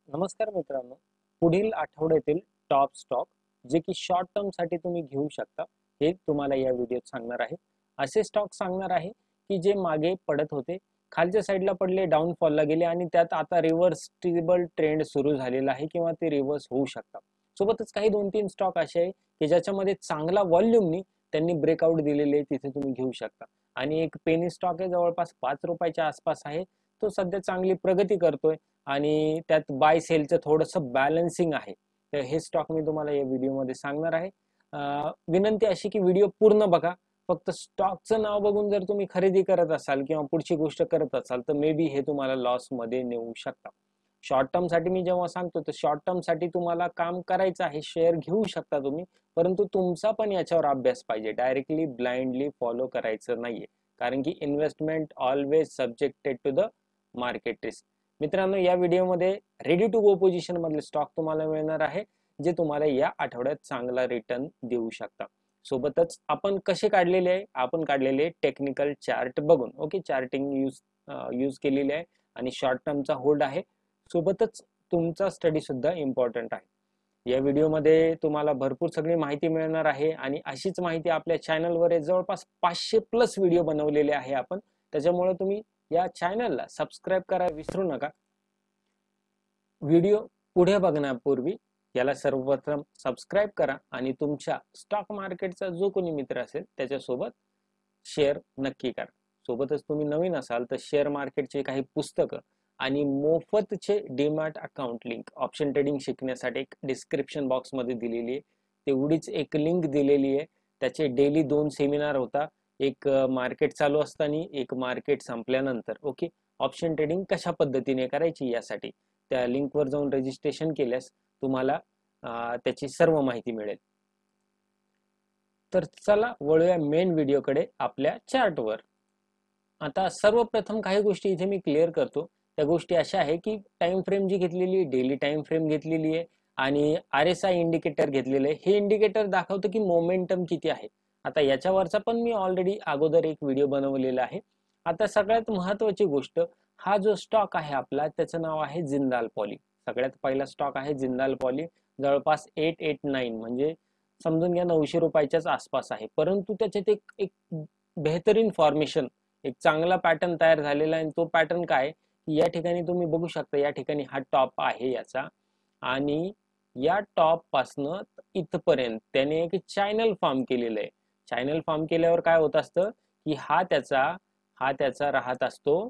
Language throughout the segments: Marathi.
नमस्कार मित्रांनो, पुढील आठवड्यातील टॉप स्टॉक जे की शॉर्ट टर्म साठी तुम्ही घेऊ शकता हे तुम्हाला या व्हिडिओत सांगणार आहे. असे स्टॉक सांगणार आहे की जे मागे पडत होते, खालच्या साईडला पडले, डाऊनफॉलला गेले आणि त्यात आता रिव्हर्सिबल ट्रेंड सुरू झालेला आहे किंवा ते रिव्हर्स होऊ शकतात. सोबतच काही 2-3 स्टॉक असे आहे की ज्याच्यामध्ये चांगला व्हॉल्यूमनी त्यांनी ब्रेकआउट दिलेले आहे, तिथे तुम्ही घेऊ शकता. आणि एक पेनी स्टॉक आहे, जवळपास 5 रुपयाच्या आसपास आहे. तो सध्या चांगली प्रगती करतोय आणि त्यात बाय सेलचं थोडंसं बॅलन्सिंग आहे. तर हे स्टॉक मी तुम्हाला या व्हिडिओमध्ये सांगणार आहे. विनंती अशी की व्हिडिओ पूर्ण बघा. फक्त स्टॉकचं नाव बघून जर तुम्ही खरेदी करत असाल किंवा पुढची गोष्ट करत असाल तर मे बी हे तुम्हाला लॉस मध्ये नेऊ शकता. शॉर्ट टर्म साठी मी जेव्हा सांगतो तर शॉर्ट टर्म साठी तुम्हाला काम करायचं आहे, शेअर घेऊ शकता तुम्ही, परंतु तुमचा पण याच्यावर अभ्यास पाहिजे. डायरेक्टली ब्लाइंडली फॉलो करायचं नाहीये, कारण की investment always subjected to the market risk. मित्रांनो, या व्हिडिओमध्ये रेडी टू गो पोझिशन मधले स्टॉक तुम्हाला मिळणार आहे, जे तुम्हाला या आठवड्यात चांगला रिटर्न देऊ शकता. सोबतच आपण कसे काढलेले आहे, आपण काढलेले टेक्निकल चार्ट बघून. ओके, चार्टिंग यूज केलेली आहे आणि शॉर्ट टर्मचा होल्ड आहे. सोबतच तुमचा स्टडी सुद्धा इम्पॉर्टंट आहे. या व्हिडिओमध्ये तुम्हाला भरपूर सगळी माहिती मिळणार आहे आणि अशीच माहिती आपल्या चॅनलवर जवळपास 500+ व्हिडिओ बनवलेले आहे आपण. त्याच्यामुळे तुम्ही या चॅनलला सबस्क्राईब करायला विसरू नका. व्हिडिओ पुढे बघण्यापूर्वी याला सर्वप्रथम सबस्क्राईब करा आणि तुमच्या स्टॉक मार्केटचा जो कोणी मित्र असेल त्याच्यासोबत शेअर नक्की करा. सोबतच तुम्ही नवीन असाल तर शेअर मार्केटचे काही पुस्तकं आणि मोफतचे demat account link option trading शिकण्यासाठी एक डिस्क्रिप्शन बॉक्स मध्ये दिलेली आहे. तेवढीच एक लिंक दिलेली आहे. त्याचे डेली 2 सेमिनार होता, एक मार्केट चालू असताना, एक मार्केट संपल्यानंतर. ओके, ऑप्शन ट्रेडिंग कशा पद्धतीने करायची यासाठी त्या लिंकवर जाऊन रजिस्ट्रेशन केल्यास तुम्हाला त्याची सर्व माहिती मिळेल. तर चला वळूया मेन व्हिडिओकडे, आपल्या चार्टवर. आता सर्वप्रथम काही गोष्टी इथे मी क्लिअर करतो. त्या गोष्टी अशा आहे की टाइम फ्रेम जी घेतलेली, डेली टाइम फ्रेम घेतलेली आहे आणि RSI इंडिकेटर घेतलेलं आहे. हे इंडिकेटर दाखवतं की मोमेंटम किती आहे. आता याच्यावरचा पण मी ऑलरेडी अगोदर एक व्हिडिओ बनवलेला आहे. आता सगळ्यात महत्वाची गोष्ट, हा जो स्टॉक आहे आपला, त्याचं नाव आहे जिंदाल पॉली. सगळ्यात पहिला स्टॉक आहे जिंदाल पॉली. जवळपास 889 म्हणजे समजून घ्या 900 रुपयाच्याच आसपास आहे. परंतु त्याच्यात एक एक बेहतरीन फॉर्मेशन, एक चांगला पॅटर्न तयार झालेला आहे. तो पॅटर्न काय, या ठिकाणी तुम्ही बघू शकता, या ठिकाणी हा टॉप आहे याचा आणि या टॉप पासनं इथपर्यंत त्याने एक चॅनल फॉर्म केलेलं आहे. चॅनल फॉर्म केल्यावर काय होत असतं की हा त्याचा राहत असतो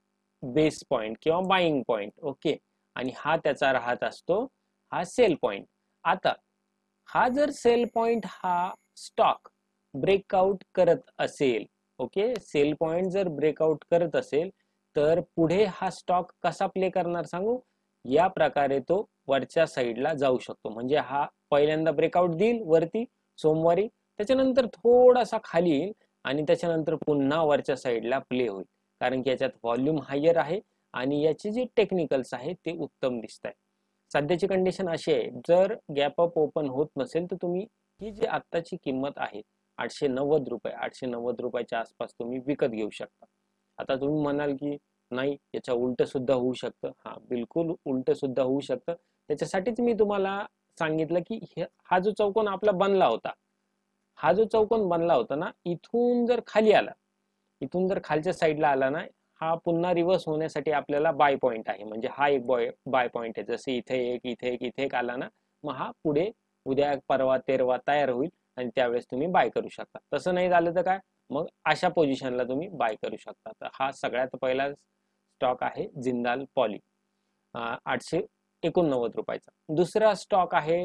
बेस पॉइंट किंवा बाईंग पॉइंट. ओके, आणि हा त्याचा राहत असतो हा सेल पॉइंट. आता हा जर सेल पॉइंट हा स्टॉक ब्रेकआउट करत असेल, ओके, सेल पॉइंट जर ब्रेकआउट करत असेल तर पुढे हा स्टॉक कसा प्ले करणार सांगू. या प्रकारे तो वरच्या साईडला जाऊ शकतो. म्हणजे हा पहिल्यांदा ब्रेकआउट देईल वरती सोमवारी, त्याच्यानंतर थोडासा खाली येईल आणि त्याच्यानंतर पुन्हा वरच्या साईडला प्ले होईल, कारण की याच्यात व्हॉल्यूम हायर आहे आणि याचे जे टेक्निकल्स आहेत ते उत्तम दिसत आहे. सध्याची कंडिशन अशी आहे, जर गॅप अप ओपन होत नसेल तर तुम्ही ही जी आत्ताची किंमत आहे 890 रुपये, 890 रुपयाच्या आसपास तुम्ही विकत घेऊ शकता. आता तुम्ही म्हणाल की नाही, याच्या उलट सुद्धा होऊ शकतं. हा, बिलकुल उलट सुद्धा होऊ शकतं. त्याच्यासाठीच मी तुम्हाला सांगितलं की हा जो चौकोन आपला बनला होता, हा जो चौकोन बनला होता ना, इथून जर खाली आला, इथून जर खालच्या साईडला आला ना, हा पुन्हा रिव्हर्स होण्यासाठी आपल्याला बाय पॉइंट आहे. म्हणजे हा एक बाय पॉइंट आहे. जसे इथे एक, इथे एक आला ना, मग हा पुढे उद्या परवा तेरवा तयार होईल आणि त्यावेळेस तुम्ही बाय करू शकता. तसं नाही झालं तर काय, मग अशा पोझिशनला तुम्ही बाय करू शकता. तर हा सगळ्यात पहिला स्टॉक आहे जिंदाल पॉली, 889 रुपयाचा. दुसरा स्टॉक आहे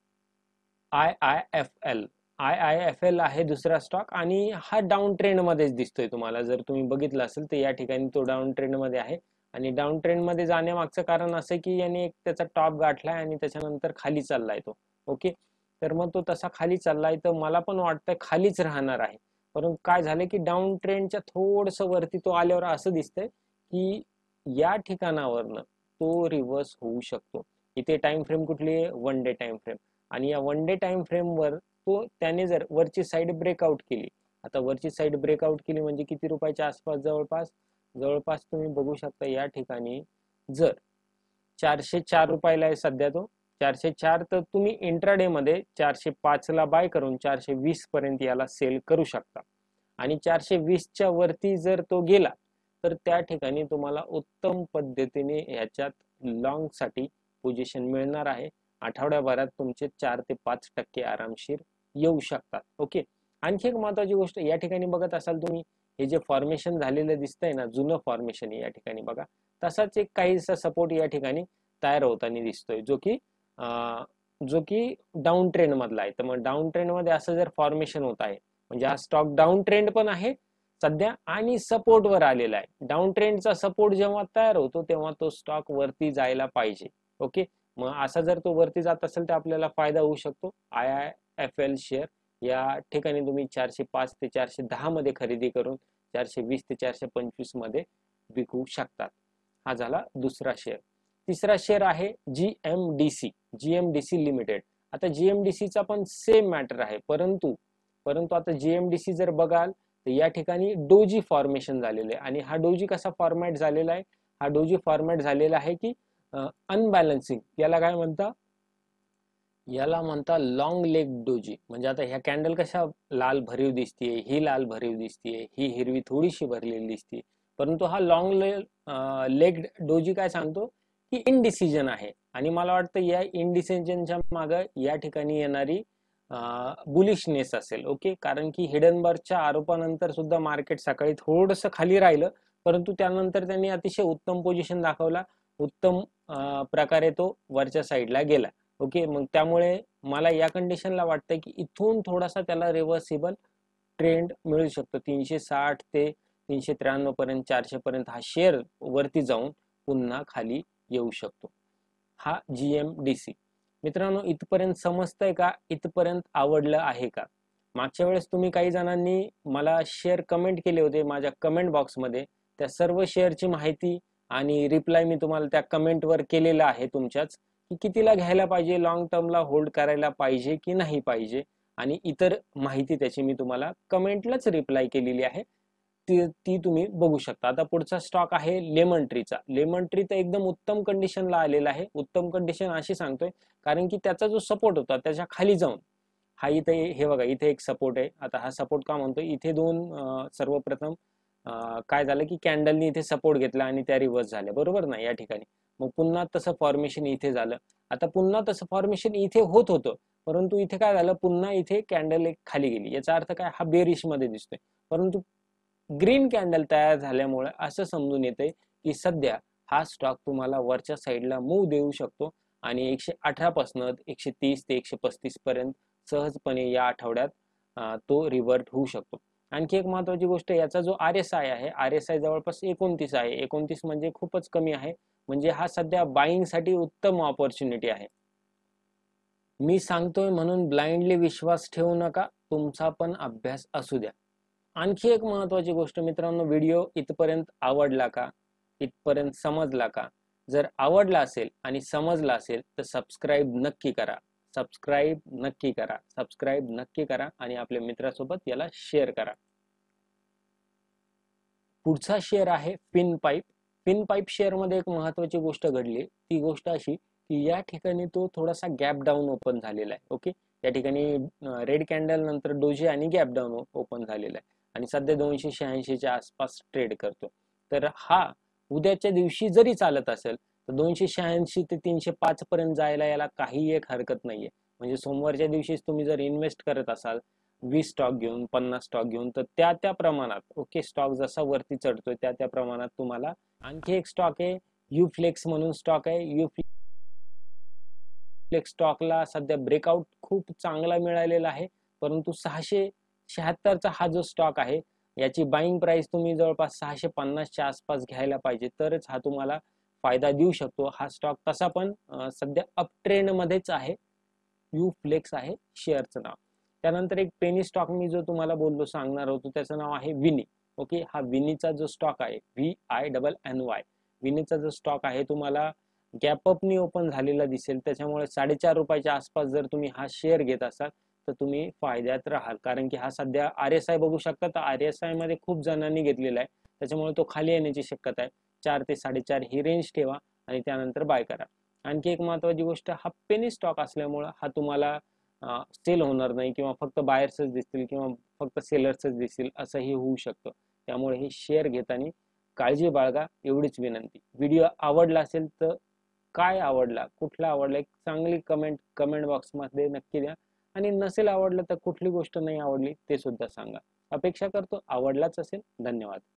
IIFL. IIFL आहे दुसरा स्टॉक आणि हा डाऊन ट्रेंड मध्येच दिसतोय तुम्हाला. जर तुम्ही बघितलं असेल तर या ठिकाणी तो डाऊन ट्रेंड मध्ये आहे आणि डाऊन ट्रेंड मध्ये जाण्यामागचं कारण असं की याने एक त्याचा टॉप गाठलाय आणि त्याच्यानंतर खाली चाललाय तो. ओके, तर मग तो तसा खाली चाललाय तर मला पण वाटतंय खालीच राहणार आहे. परंतु काय झालं की डाऊन ट्रेंडच्या थोडस वरती तो आल्यावर असं दिसतंय की या ठिकाणावरनं तो रिव्हर्स होऊ शकतो. इथे टाइम फ्रेम कुठली आहे, 1 डे टाइम फ्रेम, आणि या 1 डे टाइम फ्रेम वर तो त्याने जर वरची साईड ब्रेकआउट केली, आता वरची साईड ब्रेकआउट केली म्हणजे किती रुपयाच्या आसपास, जवळपास तुम्ही बघू शकता या ठिकाणी जर 404 रुपयाला आहे सध्या तो 404. तर तुम्ही इंट्राडे मध्ये 405 ला बाय करून 420 पर्यंत याला सेल करू शकता. आणि 420च्या वरती जर तो गेला तर त्या ठिकाणी तुम्हाला उत्तम पद्धतीने ह्याच्यात लॉंग साठी पोझिशन मिळणार आहे. आठवड्याभरात तुमचे 4 ते 5% आरामशीर येऊ शकतात. ओके. आणखी एक महत्वाची गोष्ट या ठिकाणी बघत असाल तुम्ही, हे जे फॉर्मेशन झालेलं दिसतंय ना, जुनं फॉर्मेशन या ठिकाणी बघा, तसाच एक काहीसा सपोर्ट या ठिकाणी तयार होताना दिसतोय, जो की डाऊन ट्रेंड मधला आहे. तर मग डाऊन ट्रेंड मध्ये असं जर फॉर्मेशन होत आहे म्हणजे हा स्टॉक डाऊन ट्रेंड पण आहे सध्या आणि सपोर्ट वर आलेला आहे. डाऊन ट्रेंडचा सपोर्ट जेव्हा तयार होतो तेव्हा तो स्टॉक वरती जायला पाहिजे. ओके. मग असा जर तो वरती जात असेल तर आपल्याला फायदा होऊ शकतो. IIFL शेअर या ठिकाणी तुम्ही 405 ते 410 मध्ये खरेदी करून 420 ते 425 मध्ये विकू शकतात. हा झाला दुसरा शेअर. तिसरा शेअर आहे GMDC लिमिटेड. आता GMDCचा पण सेम मॅटर आहे, परंतु आता GMDC जर बघाल तर या ठिकाणी डोजी फॉर्मेशन झालेलं आहे. आणि हा डोजी कसा फॉर्मॅट झालेला आहे? हा डोजी फॉर्मॅट झालेला आहे की अनबॅलन्सिंग, याला काय म्हणता? याला म्हणता लॉंग लेग डोजी. म्हणजे आता ह्या कॅन्डल कशा लाल भरीव दिसतीये, ही लाल भरीव दिसतीये, ही हिरवी थोडीशी भरलेली दिसतीये, परंतु हा लॉंग लेग डोजी काय सांगतो की इनडिसिजन आहे. आणि मला वाटतं या इनडिसिजनच्या मागे या ठिकाणी येणारी बुलिशनेस असेल. ओके. कारण की हिडनबर्गच्या आरोपानंतर सुद्धा मार्केट सकाळी थोडंसं खाली राहिलं, परंतु त्यानंतर त्यांनी अतिशय उत्तम पोझिशन दाखवला, उत्तम प्रकारे तो वरच्या साईडला गेला. ओके. मग त्यामुळे मला या कंडिशनला वाटतं की इथून थोडासा त्याला रिव्हर्सिबल ट्रेंड मिळू शकतो. 360 ते 393 पर्यंत, 400 पर्यंत हा शेअर वरती जाऊन पुन्हा खाली येऊ शकतो. हा GMDC. मित्रांनो, इथपर्यंत समजतंय का? इथपर्यंत आवडलं आहे का? मागच्या वेळेस तुम्ही काही जणांनी मला शेअर कमेंट केले होते माझ्या कमेंट बॉक्समध्ये. त्या सर्व शेअरची माहिती आणि रिप्लाय मी तुम्हाला त्या कमेंटवर केलेला आहे तुमच्याच, की कितीला घ्यायला पाहिजे, लॉंग टर्मला होल्ड करायला पाहिजे की नाही पाहिजे, आणि इतर माहिती त्याची मी तुम्हाला कमेंटलाच रिप्लाय केलेली आहे. ती तुम्ही बघू शकता. आता पुढचा स्टॉक आहे लेमन ट्रीचा. लेमन ट्री तर एकदम उत्तम कंडिशनला आलेला आहे. उत्तम कंडिशन अशी सांगतोय कारण की त्याचा जो सपोर्ट होता त्याच्या खाली जाऊन हा इथे, हे बघा, इथे एक सपोर्ट आहे. आता हा सपोर्ट का म्हणतोय? इथे दोन सर्वप्रथम काय झालं की कॅन्डलनी इथे सपोर्ट घेतला आणि त्या रिव्हर्स झाल्या, बरोबर ना, या ठिकाणी. मग पुन्हा तसं फॉर्मेशन इथे झालं. आता पुन्हा तसं फॉर्मेशन इथे होत होतं, परंतु इथे काय झालं, पुन्हा इथे कॅन्डल एक खाली गेली. याचा अर्थ काय? हा बेरिश मध्ये दिसतोय. परंतु ग्रीन कॅन्डल तयार झाल्यामुळे असं समजून येते की सध्या हा स्टॉक तुम्हाला वरच्या साईडला मूव्ह देऊ शकतो आणि 118 पासून 130 ते 135 पर्यंत सहजपणे या आठवड्यात तो रिव्हर्ट होऊ शकतो. आणखी एक महत्वाची गोष्ट, याचा जो RSI आहे, RSI जवळपास 29 आहे. 29 म्हणजे खूपच कमी आहे. म्हणजे हा सध्या बाईंग साठी उत्तम ऑपॉर्च्युनिटी आहे. मी सांगतोय म्हणून ब्लाइंडली विश्वास ठेवू नका, तुमचा पण अभ्यास असू द्या. आणखी एक महत्वाची गोष्ट मित्रांनो, व्हिडिओ इथपर्यंत आवडला का? इथपर्यंत समजला का? जर आवडला असेल आणि समजला असेल तर सबस्क्राईब नक्की करा. सबस्क्राईब नक्की करा. सबस्क्राईब नक्की करा आणि आपल्या मित्रासोबत याला शेअर करा. पुढचा शेअर आहे फिनपाईप. फिनपाईप शेअर मध्ये एक महत्वाची गोष्ट घडली. ती गोष्ट अशी की या ठिकाणी तो थोडासा गॅप डाऊन ओपन झालेला आहे. ओके. या ठिकाणी रेड कॅन्डल नंतर डोजी आणि गॅप डाऊन ओपन झालेला आहे आणि सध्या 286 च्या आसपास ट्रेड करतो. तर हा उद्याच्या दिवशी जरी चालत असेल तर 286 ते 305 पर्यंत जायला याला काही एक हरकत नाहीये. म्हणजे सोमवारच्या दिवशीच तुम्ही जर इन्व्हेस्ट करत असाल 20 स्टॉक घेऊन, 50 स्टॉक घेऊन, तर त्या प्रमाणात, ओके, स्टॉक जसा वरती चढतोय त्या प्रमाणात तुम्हाला. आणखी एक स्टॉक आहे युफ्लेक्स म्हणून स्टॉक आहे. युफ्लेक्स स्टॉकला सध्या ब्रेकआउट खूप चांगला मिळालेला आहे, परंतु 676चा हा जो स्टॉक आहे याची बाईंग प्राइस तुम्ही जवळपास 650 च्या आसपास घ्यायला पाहिजे, तरच हा तुम्हाला फायदा देऊ शकतो. हा स्टॉक तसा पण सध्या अप ट्रेंड मध्येच आहे. युफ्लेक्स आहे शेअरचं नाव. त्यानंतर एक पेनी स्टॉक मी जो तुम्हाला बोललो सांगणार होतो त्याचं नाव आहे विनी. ओके. हा विनीचा जो स्टॉक आहे VINNY, विनीचा जो स्टॉक आहे तुम्हाला गॅप अपनी ओपन झालेला दिसेल. त्याच्यामुळे 4.5 रुपयाच्या आसपास जर तुम्ही हा शेअर घेत असाल तर तुम्ही फायद्यात राहाल. कारण की हा सध्या RSI बघू शकता, तर RSI मध्ये खूप जणांनी घेतलेला आहे, त्याच्यामुळे तो खाली येण्याची शक्यता आहे. 4 ते 4.5 ही रेंज ठेवा आणि त्यानंतर बाय करा. आणखी एक महत्त्वाची गोष्ट, हा पेनी स्टॉक असल्यामुळं हा तुम्हाला सेल होणार नाही किंवा फक्त बायर्सच दिसतील किंवा फक्त सेलर्सच दिसतील असंही होऊ शकतं. त्यामुळे हे शेअर घेताना काळजी बाळगा एवढीच विनंती. व्हिडिओ आवडला असेल तर काय आवडला, कुठला आवडला, एक चांगली कमेंट बॉक्समध्ये नक्की द्या. आणि नसेल आवडलं तर कुठली गोष्ट नाही आवडली ते सुद्धा सांगा. अपेक्षा करतो आवडलाच असेल. धन्यवाद.